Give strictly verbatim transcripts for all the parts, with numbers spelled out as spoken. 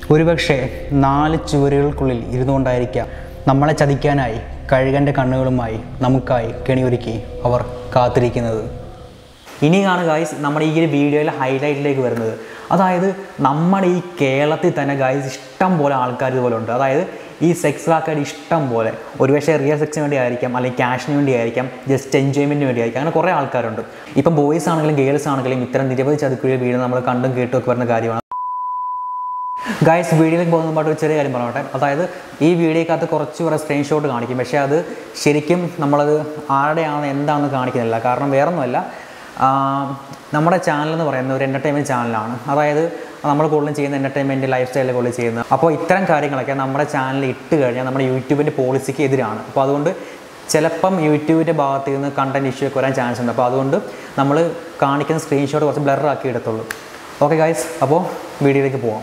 ഒരുപക്ഷെ നാല് ചുവരുകൾക്കുള്ളിൽ ഇരുന്നുകൊണ്ടായിരിക്കാം നമ്മളെ ചതിക്കാനായി കഴുകൻ്റെ കണ്ണുകളുമായി നമുക്കായി കെണിയൊരുക്കി അവർ കാത്തിരിക്കുന്നത്. ഇനിയാണ് ഗായ്സ് നമ്മുടെ ഈ ഒരു വീഡിയോയിലെ ഹൈലൈറ്റിലേക്ക് വരുന്നത്. അതായത് നമ്മുടെ ഈ കേരളത്തിൽ തന്നെ ഗായ്സ് ഇഷ്ടം പോലെ ആൾക്കാർ ഇതുപോലെ ഉണ്ട്. അതായത് ഈ സെക്സ് ആൾക്കാർ ഇഷ്ടം പോലെ, ഒരുപക്ഷെ റിയൽ സെക്സിന് വേണ്ടി ആയിരിക്കാം, അല്ലെങ്കിൽ ക്യാഷിന് വേണ്ടി ആയിരിക്കാം, ജസ്റ്റ് എൻജോയ്മെൻറ്റിന് വേണ്ടി ആയിരിക്കാം. അങ്ങനെ കുറേ ആൾക്കാരുണ്ട്. ഇപ്പം ബോയ്സ് ആണെങ്കിലും ഗേൾസ് ആണെങ്കിലും ഇത്തരം നിരവധി ചതിക്കുഴിയിൽ വീട് നമ്മൾ കണ്ടും കേട്ടും ഒക്കെ വരുന്ന കാര്യമാണ്. ഗായ്സ് വീഡിയോയിലേക്ക് പോകുന്ന മുമ്പായിട്ട് ഒരു ചെറിയ കാര്യം പറഞ്ഞോട്ടെ. അതായത് ഈ വീഡിയോക്കകത്ത് കുറച്ച് കുറേ സ്ക്രീൻഷോട്ട് കാണിക്കും, പക്ഷേ അത് ശരിക്കും നമ്മളത് ആരുടെയാണ് എന്താണെന്ന് കാണിക്കുന്നില്ല. കാരണം വേറൊന്നുമല്ല, നമ്മുടെ ചാനൽ എന്ന് പറയുന്നത് ഒരു എൻ്റർടൈൻമെൻറ്റ് ചാനലാണ്. അതായത് നമ്മൾ കൂടുതലും ചെയ്യുന്ന എൻ്റർടൈൻമെൻറ്റ് ലൈഫ് സ്റ്റൈലിൽ കൂടുതൽ ചെയ്യുന്നത്. അപ്പോൾ ഇത്തരം കാര്യങ്ങളൊക്കെ നമ്മുടെ ചാനലിൽ ഇട്ട് കഴിഞ്ഞാൽ നമ്മുടെ യൂട്യൂബിൻ്റെ പോളിസിക്ക് എതിരാണ്. അപ്പോൾ അതുകൊണ്ട് ചിലപ്പം യൂട്യൂബിൻ്റെ ഭാഗത്ത് നിന്ന് കണ്ടൻറ്റ് ഇഷ്യൂ ഒക്കെ വരാൻ ചാൻസ് ഉണ്ട്. അപ്പോൾ അതുകൊണ്ട് നമ്മൾ കാണിക്കുന്ന സ്ക്രീൻഷോട്ട് കുറച്ച് ബ്ലറാക്കി എടുത്തുള്ളൂ. ഓക്കെ ഗായ്സ്, അപ്പോൾ വീഡിയോയിലേക്ക് പോകാം.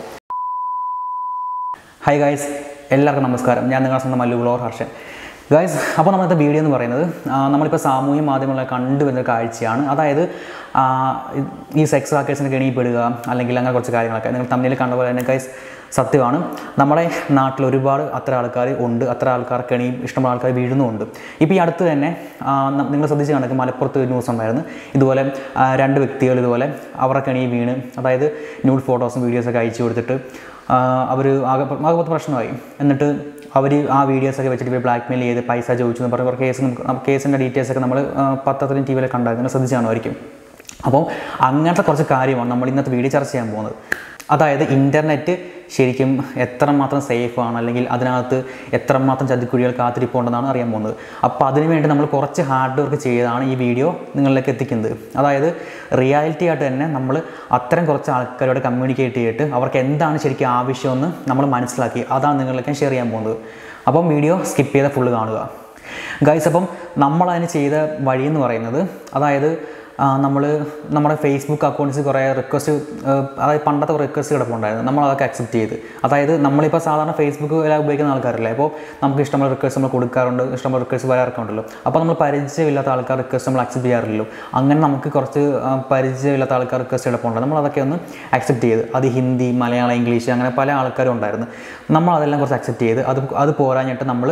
ഹായ് ഗായ്സ്, എല്ലാവർക്കും നമസ്കാരം. ഞാൻ നിങ്ങളുടെ സ്വന്തം മല്ലു ഹർഷൻ. ഗായ്സ്, അപ്പോൾ നമ്മളത്തെ വീഡിയോ എന്ന് പറയുന്നത് നമ്മളിപ്പോൾ സാമൂഹ്യ മാധ്യമങ്ങളെ കണ്ടുവരുന്ന കാഴ്ചയാണ്. അതായത് ഈ സെക്സ് വർക്കേഴ്സിന് കെണിപ്പെടുക അല്ലെങ്കിൽ അങ്ങനെ കുറച്ച് കാര്യങ്ങളൊക്കെ നിങ്ങൾ തമ്മിൽ കണ്ട പോലെ തന്നെ ഗായ്സ് സത്യമാണ്. നമ്മുടെ നാട്ടിൽ ഒരുപാട് അത്ര ആൾക്കാർ ഉണ്ട്. അത്ര ആൾക്കാർ കെണിയും ഇഷ്ടമുള്ള ആൾക്കാർ വീഴുന്നുമുണ്ട്. ഇപ്പോൾ ഈ അടുത്ത് തന്നെ നിങ്ങൾ ശ്രദ്ധിച്ച് കണക്ക് മലപ്പുറത്ത് ഒരു ന്യൂസ് ഉണ്ടായിരുന്നു. ഇതുപോലെ രണ്ട് വ്യക്തികൾ ഇതുപോലെ അവരുടെ കെണി വീണ്, അതായത് ന്യൂഡ് ഫോട്ടോസും വീഡിയോസൊക്കെ അയച്ചു കൊടുത്തിട്ട് അവർ ആകെ ആകെ പ്രശ്നമായി. എന്നിട്ട് അവർ ആ വീഡിയോസൊക്കെ വെച്ചിട്ട് ഇവർ ബ്ലാക്ക് മെയിൽ ചെയ്ത് പൈസ ചോദിച്ചു എന്ന് പറഞ്ഞ കേസ് കേസിൻ്റെ ഡീറ്റെയിൽസൊക്കെ നമ്മൾ പത്രത്തിലും ടി വിയിലൊക്കെ ഉണ്ടായിരുന്നു, ശ്രദ്ധിച്ചാണായിരിക്കും. അപ്പോൾ അങ്ങനത്തെ കുറച്ച് കാര്യമാണ് നമ്മൾ ഇന്നത്തെ വീഡിയോ ചർച്ച ചെയ്യാൻ പോകുന്നത്. അതായത് ഇൻ്റർനെറ്റ് ശരിക്കും എത്രമാത്രം സേഫാണ്, അല്ലെങ്കിൽ അതിനകത്ത് എത്രമാത്രം ചതിക്കുഴികൾ കാത്തിരിപ്പുണ്ടെന്നാണ് അറിയാൻ പോകുന്നത്. അപ്പോൾ അതിനുവേണ്ടി നമ്മൾ കുറച്ച് ഹാർഡ് വർക്ക് ചെയ്താണ് ഈ വീഡിയോ നിങ്ങളിലേക്ക് എത്തിക്കുന്നത്. അതായത് റിയാലിറ്റി ആയിട്ട് തന്നെ നമ്മൾ അത്തരം കുറച്ച് ആൾക്കാരോട് കമ്മ്യൂണിക്കേറ്റ് ചെയ്തിട്ട് അവർക്ക് എന്താണ് ശരിക്കും ആവശ്യമെന്ന് നമ്മൾ മനസ്സിലാക്കി അതാണ് നിങ്ങളിലേക്ക് ഷെയർ ചെയ്യാൻ പോകുന്നത്. അപ്പം വീഡിയോ സ്കിപ്പ് ചെയ്ത് ഫുള്ള് കാണുക ഗൈസ്. അപ്പം നമ്മളതിന് ചെയ്ത വഴിയെന്ന് പറയുന്നത്, അതായത് നമ്മൾ നമ്മുടെ ഫേസ്ബുക്ക് അക്കൗണ്ട്സിൽ കുറേ റിക്വസ്റ്റ്, അതായത് പണ്ടത്തെ കുറേ റിക്വസ്റ്റ് കിടപ്പുണ്ടായിരുന്നു, നമ്മളതൊക്കെ അക്സെപ്റ്റ് ചെയ്ത്. അതായത് നമ്മളിപ്പോൾ സാധാരണ ഫേസ്ബുക്ക് എല്ലാം ഉപയോഗിക്കുന്ന ആൾക്കാരല്ലേ, അപ്പോൾ നമുക്ക് ഇഷ്ടമുള്ള റിക്വസ്റ്റ് നമ്മൾ കൊടുക്കാറുണ്ട്, ഇഷ്ടമുള്ള റിക്വസ്റ്റ് വരാറൊക്കെ ഉണ്ടല്ലോ. അപ്പോൾ നമ്മൾ പരിചയമില്ലാത്ത ആൾക്കാർ റിക്വസ്റ്റ് നമ്മൾ അക്സെപ്റ്റ് ചെയ്യാറില്ലല്ലോ. അങ്ങനെ നമുക്ക് കുറച്ച് പരിചയമില്ലാത്ത ആൾക്കാർ റിക്വസ്റ്റ് കിടപ്പുണ്ട്, നമ്മളതൊക്കെ ഒന്ന് അക്സെപ്റ്റ് ചെയ്ത്. അത് ഹിന്ദി, മലയാളം, ഇംഗ്ലീഷ് അങ്ങനെ പല ആൾക്കാരും ഉണ്ടായിരുന്നു. നമ്മളതെല്ലാം കുറച്ച് അക്സെപ്റ്റ് ചെയ്ത്. അത് അത് പോരാഞ്ഞിട്ട് നമ്മൾ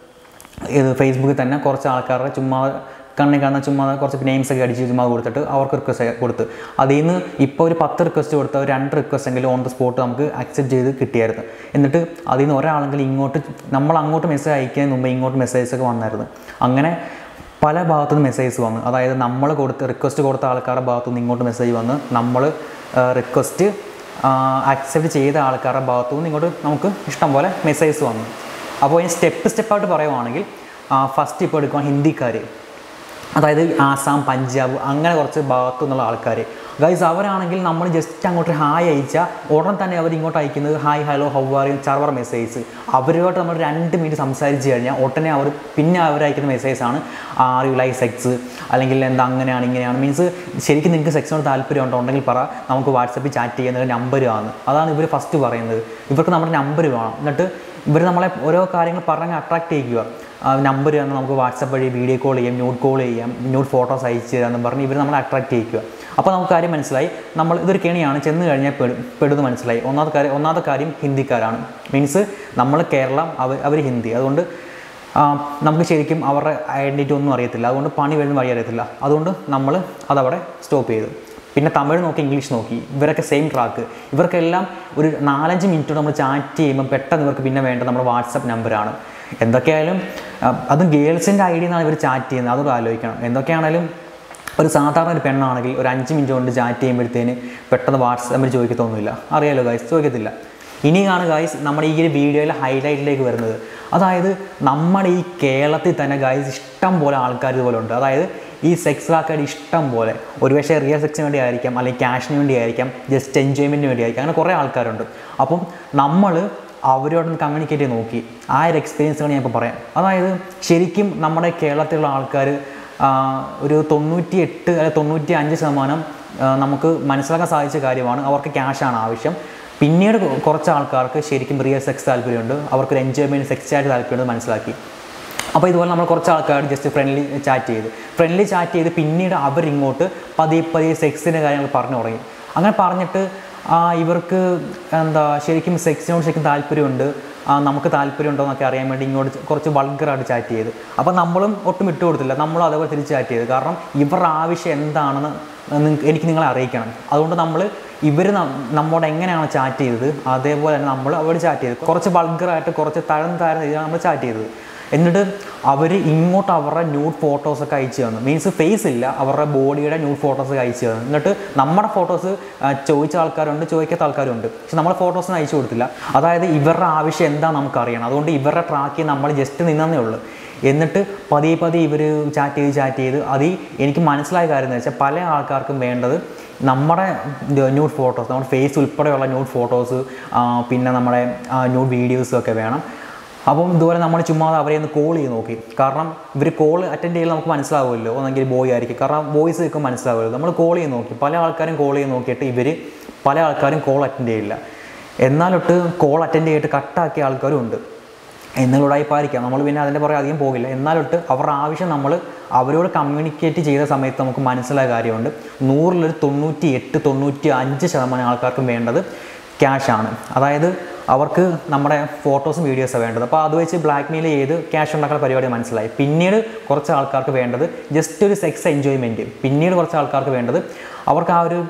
ഇത് ഫേസ്ബുക്കിൽ തന്നെ കുറച്ച് ആൾക്കാരുടെ ചുമ്മാ കണ്ണി കാണുന്ന ചുമ്മാ കുറച്ച് നെയിംസൊക്കെ അടിച്ച് ചുമ്മാ കൊടുത്തിട്ട് അവർക്ക് റിക്വസ്റ്റ് കൊടുത്ത് അതിൽ നിന്ന് ഇപ്പോൾ ഒരു പത്ത് റിക്വസ്റ്റ് കൊടുത്ത ഒരു രണ്ട് റിക്വസ്റ്റ് എങ്കിലും ഓൺ ദ സ്പോട്ട് നമുക്ക് അക്സെപ്റ്റ് ചെയ്ത് കിട്ടിയായിരുന്നു. എന്നിട്ട് അതിൽ നിന്ന് ഒരാളെങ്കിലും ഇങ്ങോട്ട് നമ്മൾ അങ്ങോട്ട് മെസ്സേജ് അയക്കുന്നതിന് മുമ്പ് ഇങ്ങോട്ട് മെസ്സേജൊക്കെ വന്നായിരുന്നു. അങ്ങനെ പല ഭാഗത്തുനിന്ന് മെസ്സേജ് വന്നു. അതായത് നമ്മൾ കൊടുത്ത് റിക്വസ്റ്റ് കൊടുത്ത ആൾക്കാരുടെ ഭാഗത്തുനിന്ന് ഇങ്ങോട്ട് മെസ്സേജ് വന്ന്, നമ്മൾ റിക്വസ്റ്റ് അക്സെപ്റ്റ് ചെയ്ത ആൾക്കാരുടെ ഭാഗത്തുനിന്ന് ഇങ്ങോട്ട് നമുക്ക് ഇഷ്ടം പോലെ മെസ്സേജ് വന്നു. അപ്പോൾ ഇനി സ്റ്റെപ്പ് സ്റ്റെപ്പായിട്ട് പറയുവാണെങ്കിൽ, ഫസ്റ്റ് ഇപ്പോൾ എടുക്കുക ഹിന്ദിക്കാർ, അതായത് ആസാം, പഞ്ചാബ് അങ്ങനെ കുറച്ച് ഭാഗത്തു നിന്നുള്ള ആൾക്കാർ ഗൈസ്. അവരാണെങ്കിൽ നമ്മൾ ജസ്റ്റ് അങ്ങോട്ട് ഹായ് അയച്ചാൽ ഉടൻ തന്നെ അവർ ഇങ്ങോട്ട് അയക്കുന്നത് hi, hello, how are you, ചർവർ മെസ്സേജ്. അവരുമായിട്ട് നമ്മൾ രണ്ട് മിനിറ്റ് സംസാരിച്ച് കഴിഞ്ഞാൽ ഉടനെ അവർ പിന്നെ അവരയക്കുന്ന മെസ്സേജാണ് ആർ യു ലൈക്ക് സെക്സ്, അല്ലെങ്കിൽ എന്താ അങ്ങനെയാണ് ഇങ്ങനെയാണ്. മീൻസ് ശരിക്കും നിങ്ങൾക്ക് സെക്സിനോട് താല്പര്യം ഉണ്ടെങ്കിൽ പറ, നമുക്ക് വാട്സപ്പിൽ ചാറ്റ് ചെയ്യുന്നത് നമ്പറാണ്. അതാണ് ഇവർ ഫസ്റ്റ് പറയുന്നത്. ഇവർക്ക് നമ്മുടെ നമ്പർ വേണം. എന്നിട്ട് ഇവർ നമ്മളെ ഓരോ കാര്യങ്ങൾ പറഞ്ഞ് അട്രാക്റ്റ് ചെയ്യിക്കുക. നമ്പർ തന്നെ നമുക്ക് വാട്സപ്പ് വഴി വീഡിയോ കോൾ ചെയ്യാം, ന്യൂഡ് കോൾ ചെയ്യാം, ന്യൂഡ് ഫോട്ടോസ് അയച്ചു തരാമെന്ന് പറഞ്ഞ് ഇവർ നമ്മളെ അട്രാക്റ്റ് ചെയ്യിക്കുക. അപ്പോൾ നമുക്ക് കാര്യം മനസ്സിലായി, നമ്മൾ ഇതൊരു കെണിയാണ്, ചെന്ന് കഴിഞ്ഞാൽ പെടും പെടുന്ന് മനസ്സിലായി. ഒന്നാമത്തെ കാര്യം ഒന്നാമത്തെ കാര്യം ഹിന്ദിക്കാരാണ്. മീൻസ് നമ്മൾ കേരളം, അവർ അവർ ഹിന്ദി. അതുകൊണ്ട് നമുക്ക് ശരിക്കും അവരുടെ ഐഡൻറ്റിറ്റി ഒന്നും അറിയത്തില്ല. അതുകൊണ്ട് പണി വരുന്ന വഴി അറിയത്തില്ല. അതുകൊണ്ട് നമ്മൾ അതവിടെ സ്റ്റോപ്പ് ചെയ്തു. പിന്നെ തമിഴ് നോക്കി, ഇംഗ്ലീഷ് നോക്കി, ഇവരൊക്കെ സെയിം ട്രാക്ക്. ഇവർക്കെല്ലാം ഒരു നാലഞ്ച് മിനിറ്റ് നമ്മൾ ചാറ്റ് ചെയ്യുമ്പോൾ പെട്ടെന്ന് ഇവർക്ക് പിന്നെ വേണ്ടത് നമ്മുടെ വാട്സപ്പ് നമ്പറാണ്. എന്തൊക്കെയായാലും അതും ഗേൾസിൻ്റെ ഐ ഡിയിൽ നിന്നാണ് ഇവർ ചാറ്റ് ചെയ്യുന്നത്, അതൊക്കെ ആലോചിക്കണം. എന്തൊക്കെയാണെങ്കിലും ഒരു സാധാരണ ഒരു പെണ്ണാണെങ്കിൽ ഒരു അഞ്ച് മിനിറ്റ് കൊണ്ട് ചാറ്റ് ചെയ്യുമ്പോഴത്തേന് പെട്ടെന്ന് വാട്സപ്പിൽ ചോദിക്കത്തൊന്നുമില്ല. അറിയാലോ ഗായ്സ്, ചോദിക്കത്തില്ല. ഇനിയാണ് ഗായ്സ് നമ്മുടെ ഈ ഒരു വീഡിയോയിലെ ഹൈലൈറ്റിലേക്ക് വരുന്നത്. അതായത് നമ്മുടെ ഈ കേരളത്തിൽ തന്നെ ഗായ്സ് ഇഷ്ടം പോലെ ആൾക്കാർ ഇതുപോലെ ഉണ്ട്. അതായത് ഈ സെക്സ് ആൾക്കാർ ഇഷ്ടം പോലെ, ഒരുപക്ഷെ റിയൽ സെക്സിന് വേണ്ടി ആയിരിക്കാം, അല്ലെങ്കിൽ ക്യാഷിന് വേണ്ടി ആയിരിക്കാം, ജസ്റ്റ് എൻജോയ്മെൻറ്റിന് വേണ്ടി ആയിരിക്കാം, അങ്ങനെ കുറേ ആൾക്കാരുണ്ട്. അപ്പം നമ്മൾ അവരോടൊന്ന് കമ്മ്യൂണിക്കേറ്റ് ചെയ്ത് നോക്കി. ആ ഒരു എക്സ്പീരിയൻസുകൾ ഞാൻ ഇപ്പോൾ പറയാം. അതായത് ശരിക്കും നമ്മുടെ കേരളത്തിലുള്ള ആൾക്കാർ ഒരു തൊണ്ണൂറ്റി എട്ട് അല്ലെങ്കിൽ തൊണ്ണൂറ്റി അഞ്ച് ശതമാനം നമുക്ക് മനസ്സിലാക്കാൻ സാധിച്ച കാര്യമാണ്, അവർക്ക് ക്യാഷാണ് ആവശ്യം. പിന്നീട് കുറച്ച് ആൾക്കാർക്ക് ശരിക്കും റിയൽ സെക്സ് താല്പര്യമുണ്ട്, അവർക്കൊരു എൻജോയ്മെൻറ്റ് സെക്സ് ആയിട്ട് താല്പര്യമുണ്ട് മനസ്സിലാക്കി. അപ്പോൾ ഇതുപോലെ നമ്മൾ കുറച്ച് ആൾക്കാർ ജസ്റ്റ് ഫ്രണ്ട്ലി ചാറ്റ് ചെയ്ത് ഫ്രണ്ട്ലി ചാറ്റ് ചെയ്ത് പിന്നീട് അവരിങ്ങോട്ട് പതിയെ പതിയെ സെക്സിൻ്റെ കാര്യങ്ങൾ പറഞ്ഞു തുടങ്ങി. അങ്ങനെ പറഞ്ഞിട്ട് ഇവർക്ക് എന്താ ശരിക്കും സെക്സിനോട് ശരിക്കും താല്പര്യമുണ്ട്, നമുക്ക് താല്പര്യമുണ്ടോ എന്നൊക്കെ അറിയാൻ വേണ്ടി ഇങ്ങോട്ട് കുറച്ച് വൾഗറായിട്ട് ചാറ്റ് ചെയ്ത്. അപ്പോൾ നമ്മളും ഒട്ടും വിട്ടു കൊടുത്തില്ല, നമ്മളും അതേപോലെ തിരിച്ച് ചാറ്റ് ചെയ്ത്. കാരണം ഇവരുടെ ആവശ്യം എന്താണെന്ന് എനിക്ക് നിങ്ങളെ അറിയിക്കണം. അതുകൊണ്ട് നമ്മൾ ഇവർ നമ്മോട് എങ്ങനെയാണ് ചാറ്റ് ചെയ്തത് അതേപോലെ തന്നെ നമ്മൾ അവരോട് ചാറ്റ് ചെയ്ത് കുറച്ച് വൾഗറായിട്ട് കുറച്ച് തരം താരം ചെയ്താണ് നമ്മൾ ചാറ്റ് ചെയ്തത്. എന്നിട്ട് അവർ ഇങ്ങോട്ട് അവരുടെ ന്യൂഡ് ഫോട്ടോസൊക്കെ അയച്ചു തന്നു. മീൻസ് ഫേസ് ഇല്ല, അവരുടെ ബോഡിയുടെ ന്യൂഡ് ഫോട്ടോസൊക്കെ അയച്ചു തന്നു. എന്നിട്ട് നമ്മുടെ ഫോട്ടോസ് ചോദിച്ച ആൾക്കാരുണ്ട്, ചോദിക്കാത്ത ആൾക്കാരുണ്ട്. പക്ഷെ നമ്മുടെ ഫോട്ടോസിന് അയച്ചു കൊടുത്തില്ല. അതായത് ഇവരുടെ ആവശ്യം എന്താ നമുക്കറിയണം. അതുകൊണ്ട് ഇവരുടെ ട്രാക്ക് നമ്മൾ ജസ്റ്റ് നിന്നേ ഉള്ളൂ. എന്നിട്ട് പതിയെ പതിയെ ഇവർ ചാറ്റ് ചെയ്ത് ചാറ്റ് ചെയ്ത് അത് എനിക്ക് മനസ്സിലായ കാര്യം എന്ന് വെച്ചാൽ പല ആൾക്കാർക്കും വേണ്ടത് നമ്മുടെ ന്യൂഡ് ഫോട്ടോസ്, നമ്മുടെ ഫേസ് ഉൾപ്പെടെയുള്ള ന്യൂഡ് ഫോട്ടോസ്, പിന്നെ നമ്മുടെ ന്യൂഡ് വീഡിയോസും ഒക്കെ വേണം. അപ്പം ഇതുപോലെ നമ്മൾ ചുമ്മാ അവരെ ഒന്ന് കോൾ ചെയ്ത് നോക്കി. കാരണം ഇവർ കോൾ അറ്റൻഡ് ചെയ്താൽ നമുക്ക് മനസ്സിലാവുമല്ലോ, ഒന്നെങ്കിൽ ബോയ് ആയിരിക്കും. കാരണം വോയിസ് ഒക്കെ മനസ്സിലാവുമല്ലോ. നമ്മൾ കോൾ ചെയ്ത് നോക്കി, പല ആൾക്കാരും കോൾ ചെയ്ത് നോക്കിയിട്ട് ഇവർ പല ആൾക്കാരും കോൾ അറ്റൻഡ് ചെയ്യില്ല. എന്നാലൊട്ട് കോൾ അറ്റൻഡ് ചെയ്തിട്ട് കട്ടാക്കിയ ആൾക്കാരും ഉണ്ട്. എന്നുള്ളതായിപ്പായിരിക്കാം, നമ്മൾ പിന്നെ അതിൻ്റെ പുറകെ അധികം പോകില്ല. എന്നാലൊട്ട് അവരുടെ ആവശ്യം നമ്മൾ അവരോട് കമ്മ്യൂണിക്കേറ്റ് ചെയ്ത സമയത്ത് നമുക്ക് മനസ്സിലായ കാര്യമുണ്ട്, നൂറിലൊരു തൊണ്ണൂറ്റി എട്ട് തൊണ്ണൂറ്റി അഞ്ച് ശതമാനം ആൾക്കാർക്കും വേണ്ടത് ക്യാഷാണ്. അതായത് അവർക്ക് നമ്മുടെ ഫോട്ടോസും വീഡിയോസും വേണ്ടത്. അപ്പോൾ അത് വെച്ച് ബ്ലാക്ക് മെയിൽ ചെയ്ത് ക്യാഷ് ഉണ്ടാക്കുന്ന പരിപാടി മനസ്സിലായി. പിന്നീട് കുറച്ച് ആൾക്കാർക്ക് വേണ്ടത് ജസ്റ്റ് ഒരു സെക്സ് എൻജോയ്മെൻറ്റ്. പിന്നീട് കുറച്ച് ആൾക്കാർക്ക് വേണ്ടത് അവർക്ക് ആ ഒരു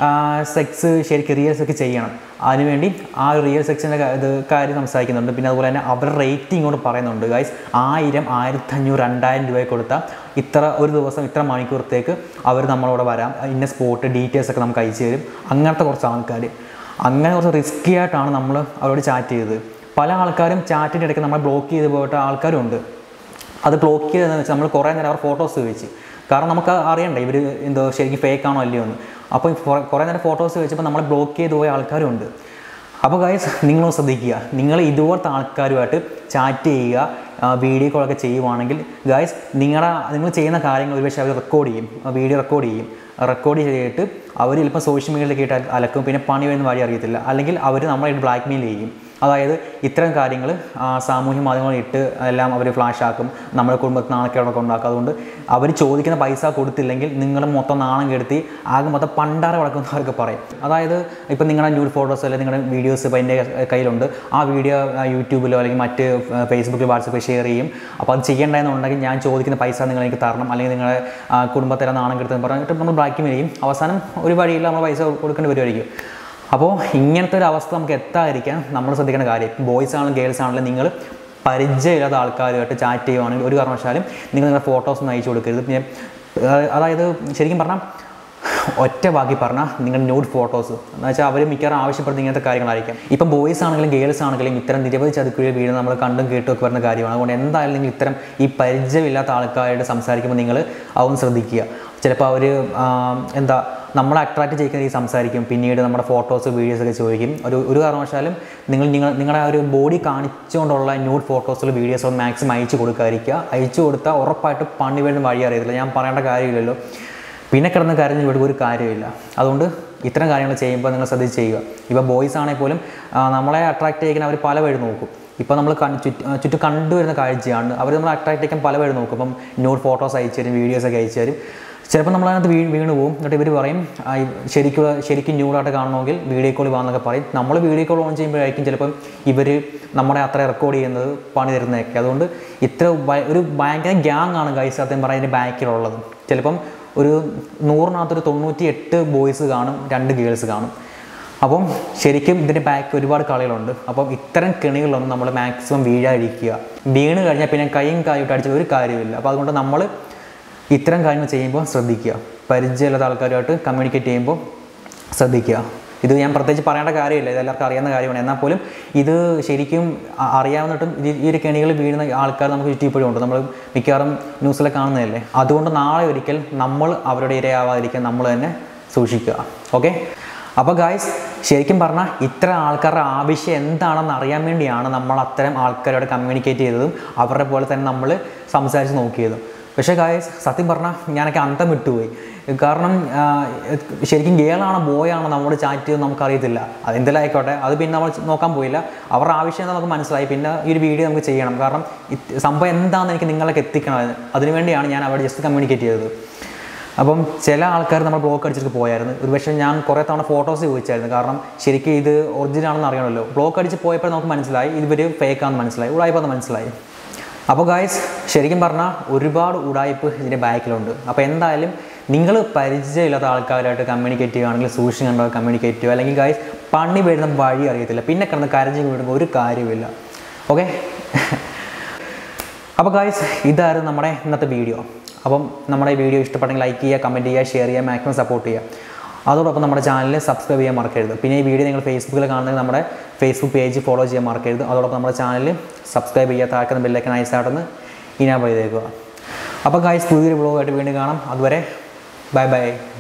സെക്സ് ശരിക്കും റിയൽ സെക്സ് ചെയ്യണം. അതിനുവേണ്ടി ആ ഒരു റിയൽ സെക്സിൻ്റെ ഇത് കാര്യം സംസാരിക്കുന്നുണ്ട്. പിന്നെ അതുപോലെ തന്നെ അവരുടെ റേറ്റിംഗ് കൊണ്ട് പറയുന്നുണ്ട്. ഗൈസ്, ആയിരം ആയിരത്തഞ്ഞൂറ് രണ്ടായിരം രൂപ കൊടുത്താൽ ഇത്ര ഒരു ദിവസം ഇത്ര മണിക്കൂറത്തേക്ക് അവർ നമ്മളോട് വരാം, ഇന്ന സ്പോട്ട് ഡീറ്റെയിൽസൊക്കെ നമുക്ക് അയച്ചു തരും. അങ്ങനത്തെ കുറച്ച് ആൾക്കാർ, അങ്ങനെ കുറച്ച് റിസ്ക്കി ആയിട്ടാണ് നമ്മൾ അവരോട് ചാറ്റ് ചെയ്തത്. പല ആൾക്കാരും ചാറ്റിൻ്റെ ഇടയ്ക്ക് നമ്മൾ ബ്ലോക്ക് ചെയ്ത് പോയിട്ട് ആൾക്കാരുണ്ട്. അത് ബ്ലോക്ക് ചെയ്തതെന്ന് വെച്ചാൽ നമ്മൾ കുറേ നേരം അവർ ഫോട്ടോസ് ചോദിച്ച്. കാരണം നമുക്ക് അറിയണ്ടേ ഇവർ എന്തോ ശരിക്കും ഫേക്ക് ആണോ അല്ലയോ എന്ന്. അപ്പോൾ കുറേ നേരം ഫോട്ടോസ് വെച്ചപ്പോൾ നമ്മൾ ബ്ലോക്ക് ചെയ്ത് പോയ ആൾക്കാരുണ്ട്. അപ്പോൾ ഗൈസ്, നിങ്ങൾ ശ്രദ്ധിക്കുക, നിങ്ങൾ ഇതുപോലത്തെ ആൾക്കാരുമായിട്ട് ചാറ്റ് ചെയ്യുക, വീഡിയോ കോളൊക്കെ ചെയ്യുവാണെങ്കിൽ ഗൈസ് നിങ്ങളുടെ നിങ്ങൾ ചെയ്യുന്ന കാര്യങ്ങൾ ഒരുപക്ഷെ അവർ റെക്കോർഡ് ചെയ്യും, വീഡിയോ റെക്കോർഡ് ചെയ്യും. റെക്കോർഡ് ചെയ്തിട്ട് അവർ ചിലപ്പോൾ സോഷ്യൽ മീഡിയയിലേക്ക് ഇട്ട് അലക്കും. പിന്നെ പണി വരുന്ന വഴി അറിയത്തില്ല. അല്ലെങ്കിൽ അവർ നമ്മളെ ബ്ലാക്ക് മെയിൽ ചെയ്യും. അതായത് ഇത്തരം കാര്യങ്ങൾ സാമൂഹ്യ മാധ്യമങ്ങളിൽ ഇട്ട് എല്ലാം അവർ ഫ്ലാഷ് ആക്കും, നമ്മുടെ കുടുംബത്തിൽ നാണക്കേടൊക്കെ ഉണ്ടാക്കും. അതുകൊണ്ട് അവർ ചോദിക്കുന്ന പൈസ കൊടുത്തില്ലെങ്കിൽ നിങ്ങൾ മൊത്തം നാണം കെടുത്തി ആകെ മൊത്തം പണ്ടാര വളക്കുന്നവർക്ക് പറയും. അതായത് ഇപ്പം നിങ്ങളുടെ ന്യൂഡ് ഫോട്ടോസ് അല്ലെങ്കിൽ നിങ്ങളുടെ വീഡിയോസ് ഇപ്പോൾ എൻ്റെ കയ്യിലുണ്ട്, ആ വീഡിയോ യൂട്യൂബിലോ അല്ലെങ്കിൽ മറ്റ് ഫേസ്ബുക്കിൽ വാട്സപ്പിൽ ഷെയർ ചെയ്യും. അപ്പോൾ അത് ചെയ്യേണ്ടതെന്നുണ്ടെങ്കിൽ ഞാൻ ചോദിക്കുന്ന പൈസ നിങ്ങൾ എനിക്ക് തരണം, അല്ലെങ്കിൽ നിങ്ങളുടെ കുടുംബത്തിലെ നാണം കെടുത്തെന്ന് പറഞ്ഞിട്ട് നമ്മൾ ബ്ലാക്ക് മെയിൽ ചെയ്യും. അവസാനം ഒരു വഴിയില്ല, നമ്മൾ പൈസ കൊടുക്കേണ്ടി വരുമായിരിക്കും. അപ്പോൾ ഇങ്ങനത്തെ ഒരു അവസ്ഥ നമുക്ക് എത്താതിരിക്കാൻ നമ്മൾ ശ്രദ്ധിക്കേണ്ട കാര്യം, ബോയ്സ് ആണെങ്കിലും ഗേൾസ് ആണെങ്കിലും നിങ്ങൾ പരിചയമില്ലാത്ത ആൾക്കാരുമായിട്ട് ചാറ്റ് ചെയ്യുവാണെങ്കിൽ ഒരു കാരണവശാലും നിങ്ങൾ നിങ്ങളുടെ ഫോട്ടോസ് ഒന്നും അയച്ചു കൊടുക്കരുത്. പിന്നെ അതായത് ശരിക്കും പറഞ്ഞാൽ ഒറ്റ ബാക്കി പറഞ്ഞാൽ നിങ്ങളുടെ ന്യൂഡ് ഫോട്ടോസ് എന്ന് വെച്ചാൽ അവർ മിക്കവാറും ആവശ്യപ്പെടുന്ന ഇങ്ങനത്തെ കാര്യങ്ങളായിരിക്കും. ഇപ്പം ബോയ്സ് ആണെങ്കിലും ഗേൾസ് ആണെങ്കിലും ഇത്തരം നിരവധി ചതുക്കുഴിയിൽ വീട് നമ്മൾ കണ്ടും കേട്ടും ഒക്കെ വരുന്ന കാര്യമാണ്. അതുകൊണ്ട് എന്തായാലും നിങ്ങൾ ഇത്തരം ഈ പരിചയമില്ലാത്ത ആൾക്കാരോട് സംസാരിക്കുമ്പോൾ നിങ്ങൾ അതൊന്ന് ശ്രദ്ധിക്കുക. ചിലപ്പോൾ അവർ എന്താ നമ്മളെ അട്രാക്റ്റ് ചെയ്യുന്ന രീതി സംസാരിക്കും, പിന്നീട് നമ്മുടെ ഫോട്ടോസ് വീഡിയോസൊക്കെ ചോദിക്കും. ഒരു ഒരു കാരണവശാലും നിങ്ങൾ നിങ്ങൾ നിങ്ങളുടെ ആ ഒരു ബോഡി കാണിച്ചുകൊണ്ടുള്ള ന്യൂഡ് ഫോട്ടോസുകൾ വീഡിയോസുകൾ മാക്സിമം അയച്ചു കൊടുക്കാതിരിക്കുക. അയച്ചു കൊടുത്താൽ ഉറപ്പായിട്ട് പണി വരുന്ന വഴി അറിയത്തില്ല. ഞാൻ പറയേണ്ട കാര്യമില്ലല്ലോ, പിന്നെ കിടന്ന കാര്യം ഇവിടെ ഒരു കാര്യമില്ല. അതുകൊണ്ട് ഇത്തരം കാര്യങ്ങൾ ചെയ്യുമ്പോൾ നിങ്ങൾ ശ്രദ്ധിച്ച് ചെയ്യുക. ഇപ്പോൾ ബോയ്സ് ആണെങ്കിൽ പോലും നമ്മളെ അട്രാക്റ്റ് ചെയ്യുന്ന അവർ പല വഴി നോക്കും. ഇപ്പോൾ നമ്മൾ ചുറ്റും ചുറ്റും കണ്ടുവരുന്ന കാഴ്ചയാണ്, അവർ നമ്മൾ അട്രാക്റ്റ് ചെയ്യാൻ പല വഴി നോക്കും. ഇപ്പം ന്യൂഡ് ഫോട്ടോസ് അയച്ചു തരും, വീഡിയോസൊക്കെ അയച്ചു തരും. ചിലപ്പോൾ നമ്മളതിനകത്ത് വീ വീണ് പോകും. എന്നിട്ട് ഇവർ പറയും ശരിക്കും ശരിക്കും ന്യൂഡായിട്ട് കാണണമെങ്കിൽ വീഡിയോ കോൾ വാങ്ങുന്നൊക്കെ പറയും. നമ്മൾ വീഡിയോ കോൾ ഓൺ ചെയ്യുമ്പോഴായിരിക്കും ചിലപ്പം ഇവർ നമ്മുടെ അത്ര റെക്കോർഡ് ചെയ്യുന്നത്, പണി തരുന്നതൊക്കെ. അതുകൊണ്ട് ഇത്ര ഒരു ഭയങ്കര ഗ്യാങ് ആണ് ഗൈസ് സത്യം പറയാൻ ഇതിൻ്റെ ബാക്കിലുള്ളത്. ചിലപ്പം ഒരു നൂറിനകത്തൊരു തൊണ്ണൂറ്റി എട്ട് ബോയ്സ് കാണും, രണ്ട് ഗേൾസ് കാണും. അപ്പം ശരിക്കും ഇതിൻ്റെ ബാക്ക് ഒരുപാട് കളികളുണ്ട്. അപ്പം ഇത്തരം കെണികളൊന്നും നമ്മൾ മാക്സിമം വീഴാതിരിക്കുക. വീണ് കഴിഞ്ഞാൽ പിന്നെ കൈയും കായിട്ട് അടിച്ചാൽ ഒരു കാര്യമില്ല. അപ്പോൾ അതുകൊണ്ട് നമ്മൾ ഇത്തരം കാര്യങ്ങൾ ചെയ്യുമ്പോൾ ശ്രദ്ധിക്കുക. പരിചയമില്ലാത്ത ആൾക്കാരുമായിട്ട് കമ്മ്യൂണിക്കേറ്റ് ചെയ്യുമ്പോൾ ശ്രദ്ധിക്കുക. ഇത് ഞാൻ പ്രത്യേകിച്ച് പറയേണ്ട കാര്യമില്ല, ഇതെല്ലാവർക്കും അറിയാവുന്ന കാര്യമാണ്. എന്നാൽ പോലും ഇത് ശരിക്കും അറിയാവുന്നിട്ടും ഈ ഒരു കെണികൾ വീഴുന്ന ആൾക്കാർ നമുക്ക് ചുറ്റി ഇപ്പോഴും ഉണ്ട്. നമ്മൾ മിക്കവാറും ന്യൂസിലൊക്കെ കാണുന്നതല്ലേ. അതുകൊണ്ട് നാളെ ഒരിക്കൽ നമ്മൾ അവരുടെ ഇരയാവാതിരിക്കാൻ നമ്മൾ തന്നെ സൂക്ഷിക്കുക. ഓക്കെ, അപ്പോൾ ഗായ്സ് ശരിക്കും പറഞ്ഞാൽ ഇത്തരം ആൾക്കാരുടെ ആവശ്യം എന്താണെന്ന് അറിയാൻ വേണ്ടിയാണ് നമ്മൾ അത്തരം ആൾക്കാരോട് കമ്മ്യൂണിക്കേറ്റ് ചെയ്തതും അവരുടെ പോലെ തന്നെ നമ്മൾ സംസാരിച്ച് നോക്കിയതും. പക്ഷേ ഗായ്സ് സത്യം പറഞ്ഞാൽ ഞാനൊക്കെ അന്തം വിട്ടുപോയി. കാരണം ശരിക്കും ഗേളാണോ ബോയാണോ നമ്മോട് ചാറ്റ് ചെയ്ത് നമുക്കറിയത്തില്ല. അതെന്തെല്ലാം ആയിക്കോട്ടെ, അത് പിന്നെ നമ്മൾ നോക്കാൻ പോയില്ല. അവരുടെ ആവശ്യം എന്താ നമുക്ക് മനസ്സിലായി. പിന്നെ ഈ ഒരു വീഡിയോ നമുക്ക് ചെയ്യണം. കാരണം സംഭവം എന്താണെന്ന് എനിക്ക് നിങ്ങളൊക്കെ എത്തിക്കണം. അതിനുവേണ്ടിയാണ് ഞാൻ അവിടെ ജസ്റ്റ് കമ്മ്യൂണിക്കേറ്റ് ചെയ്തത്. അപ്പം ചില ആൾക്കാർ നമ്മൾ ബ്ലോക്ക് അടിച്ചിട്ട് പോയായിരുന്നു. ഒരു പക്ഷേ ഞാൻ കുറേ തവണ ഫോട്ടോസ് ചോദിച്ചായിരുന്നു. കാരണം ശരിക്കും ഇത് ഒറിജിനൽ ആണെന്ന് അറിയണമല്ലോ. ബ്ലോക്ക് അടിച്ച് പോയപ്പോൾ നമുക്ക് മനസ്സിലായി ഇവർ ഫേക്കാണെന്ന് മനസ്സിലായി, ഉടായ്പെന്ന് മനസ്സിലായി. അപ്പോൾ ഗായ്സ് ശരിക്കും പറഞ്ഞാൽ ഒരുപാട് ഉടായ്പ് ഇതിൻ്റെ ബാക്കിലുണ്ട്. അപ്പോൾ എന്തായാലും നിങ്ങൾ പരിചയമില്ലാത്ത ആൾക്കാരായിട്ട് കമ്മ്യൂണിക്കേറ്റ് ചെയ്യുകയാണെങ്കിൽ സൂക്ഷിച്ച് കണ്ടാൽ കമ്മ്യൂണിക്കേറ്റ് ചെയ്യുക. അല്ലെങ്കിൽ ഗായ്സ് പണി വരുന്ന വഴി അറിയത്തില്ല, പിന്നെ കിടന്ന് കരഞ്ഞ് വിടുമ്പോൾ ഒരു കാര്യമില്ല. ഓക്കെ, അപ്പോൾ ഗായ്സ് ഇതായിരുന്നു നമ്മുടെ ഇന്നത്തെ വീഡിയോ. അപ്പം നമ്മുടെ ഈ വീഡിയോ ഇഷ്ടപ്പെട്ടെങ്കിൽ ലൈക്ക് ചെയ്യുക, കമൻറ്റ് ചെയ്യുക, ഷെയർ ചെയ്യുക, മാക്സിമം സപ്പോർട്ട് ചെയ്യുക. അതോടൊപ്പം നമ്മുടെ ചാനൽ സബ്സ്ക്രൈബ് ചെയ്യാൻ മറക്കരുത്. പിന്നെ ഈ വീഡിയോ നിങ്ങൾ ഫേസ്ബുക്കിൽ കാണുന്നത് നമ്മുടെ ഫേസ്ബുക്ക് പേജ് ഫോളോ ചെയ്യാൻ മറക്കരുത്. അതോടൊപ്പം നമ്മുടെ ചാനൽ സബ്സ്ക്രൈബ് ചെയ്യുക, താഴെ ബെല്ലൈക്കൺ നൈസായിട്ടൊന്ന് ഇനാബിൾ ചെയ്തേക്കുക. അപ്പോൾ ഗായ്സ് പുതിയൊരു വ്ളോഗായിട്ട് വീണ്ടും കാണാം. അതുവരെ ബൈ ബൈ.